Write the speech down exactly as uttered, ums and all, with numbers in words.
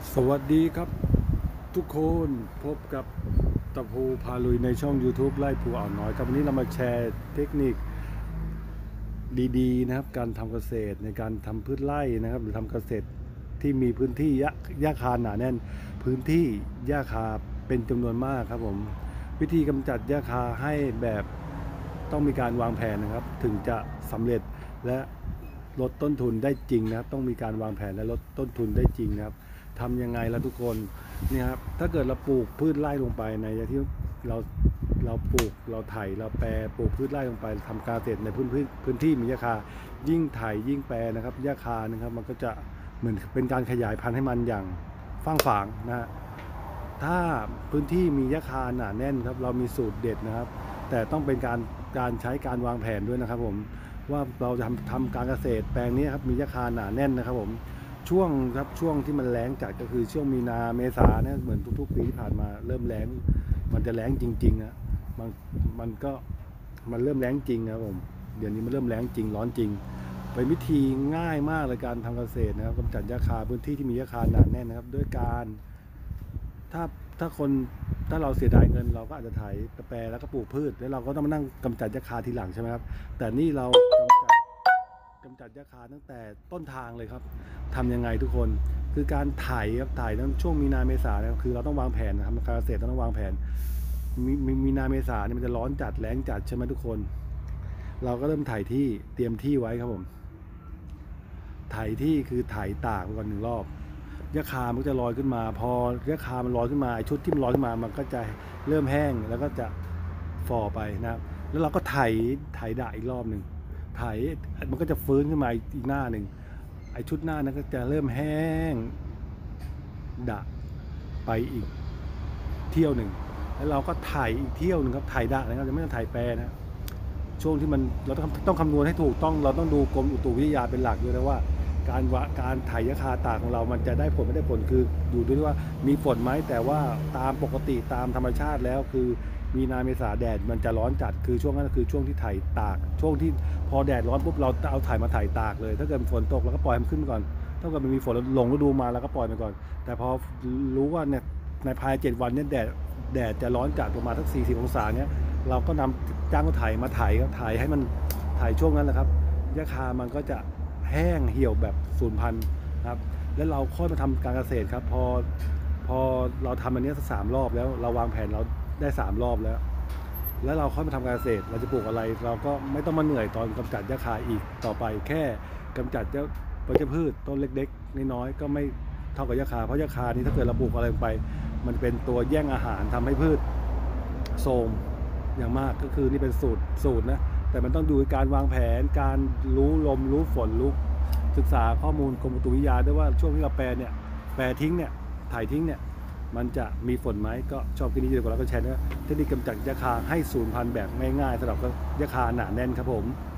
สวัสดีครับทุกคนพบกับตะพูพาลุยในช่อง YouTube ไล่ภูอ่าวน้อยครับวันนี้เรามาแชร์เทคนิคดีๆนะครับการทำเกษตรในการทำพืชไร่นะครับหรือทำเกษตรที่มีพื้นที่หญ้าหญ้าคาหนาแน่นพื้นที่หญ้าคาเป็นจำนวนมากครับผมวิธีกำจัดหญ้าคาให้แบบต้องมีการวางแผนนะครับถึงจะสำเร็จและลดต้นทุนได้จริงนะครับต้องมีการวางแผนและลดต้นทุนได้จริงนะครับทำยังไงล่ะทุกคนเนี่ยครับถ้าเกิดเราปลูกพืชไร่ลงไปในที่เราเราปลูกเราไถเราแปรปลูกพืชไร่ลงไปทำการเกษตรในพื้นพื้นพื้นที่มีหญ้าคายิ่งไถยิ่งแปรนะครับหญ้าคานะครับมันก็จะเหมือนเป็นการขยายพันธุ์ให้มันอย่างฟ้างฝางนะฮะถ้าพื้นที่มีหญ้าคาหนาแน่นครับเรามีสูตรเด็ดนะครับแต่ต้องเป็นการการใช้การวางแผนด้วยนะครับผมว่าเราจะทำทำการเกษตรแปลงนี้ครับมีหญ้าคาหนาแน่นนะครับผมช่วงครับช่วงที่มันแล้งจัดก็คือช่วงมีนาเมษาเนี่ยเหมือนทุกๆปีที่ผ่านมาเริ่มแล้งมันจะแล้งจริงๆนะมันมันก็มันเริ่มแล้งจริงครับผมเดี๋ยวนี้มันเริ่มแล้งจริงร้อนจริงเป็นวิธีง่ายมากเลยการทำเกษตรนะครับกำจัดหญ้าคาพื้นที่ที่มีหญ้าคาหนาแน่นนะครับด้วยการถ้าถ้าคนถ้าเราเสียดายเงินเราก็อาจจะไถแปรแล้วก็ปลูกพืชแล้วเราก็ต้องมานั่งกำจัดหญ้าคาทีหลังใช่ไหมครับแต่นี่เรากำจัดกำจัดหญ้าคาตั้งแต่ต้นทางเลยครับทำยังไงทุกคนคือการไถครับไถในช่วงมีนาเมษาเนี่ยคือเราต้องวางแผนนะครับการเกษตรต้องวางแผนมีมีมีนาเมษาเนี่ยมันจะร้อนจัดแล้งจัดใช่ไหมทุกคนเราก็เริ่มไถที่เตรียมที่ไว้ครับผมไถที่คือไถตากก่อนหนึ่งรอบหญ้าคามันจะลอยขึ้นมาพอหญ้าคามันลอยขึ้นมาชุดที่มันลอยขึ้นมามันก็จะเริ่มแห้งแล้วก็จะฝ่อไปนะครับแล้วเราก็ไถไถด่าอีกรอบหนึ่งไถมันก็จะฟื้นขึ้นมาอีกหน้าหนึ่งไอชุดหน้านั้นก็จะเริ่มแห้งด่าไปอีกเที่ยวหนึ่งแล้วเราก็ไถอีกเที่ยวหนึ่งครับไถด่านะครับจะไม่ต้องไถแปรนะช่วงที่มันเราต้องต้องคำนวณให้ถูกต้องเราต้องดูกรมอุตุวิทยาเป็นหลักด้วยนะว่าการวะการไถยาคาตากของเรามันจะได้ผลไม่ได้ผลคืออยู่ด้วยว่ามีฝนไหมแต่ว่าตามปกติตามธรรมชาติแล้วคือมีนาเมษาแดดมันจะร้อนจัดคือช่วงนั้นคือช่วงที่ไถตากช่วงที่พอแดดร้อนปุ๊บเราเอาไถมาไถตากเลยถ้าเกิดฝนตกเราก็ปล่อยมันขึ้นก่อนถ้าเกิดมันมีฝนลงฤดูมาเราก็ปล่อยมันก่อนแต่พอรู้ว่าเนี่ยในภายเจ็ดวันเนี่ยแดดแดดจะร้อนจัดประมาณสักสี่สิบองศาเนี่ยเราก็นำจ้างรถไถมาไถก็ไถให้มันไถช่วงนั้นแหละครับหญ้าคามันก็จะแห้งเหี่ยวแบบสูญพันธุ์ครับแล้วเราค่อยมาทำการเกษตรครับพอพอเราทำอันนี้สักสามรอบแล้วเราวางแผนเราได้สามรอบแล้วแล้วเราค่อยมาทำการเกษตรเราจะปลูกอะไรเราก็ไม่ต้องมาเหนื่อยตอนกำจัดหญ้าคาอีกต่อไปแค่กำจัดเจ้าวัชพืชต้นเล็กๆน้อยๆก็ไม่เท่ากับหญ้าคาเพราะหญ้าคานี้ถ้าเกิดเราปลูกอะไรไปมันเป็นตัวแย่งอาหารทำให้พืชโทรมอย่างมากก็คือนี่เป็นสูตรสูตรนะแต่มันต้องดูการวางแผนการรู้ลมรู้ฝนรู้ศึกษาข้อมูลกรมอุตุนิยมด้วยว่าช่วงที่เราแปรเนี่ยแปรทิ้งเนี่ยถ่ายทิ้งเนี่ยมันจะมีฝนไหมก็ชอบคลิปนี้เดียวกันแล้วก็แชร์นะเทคนิคกำจัดหญ้าคาให้สูญพันธุ์แบบง่ายๆสำหรับหญ้าคาหนาแน่นครับผม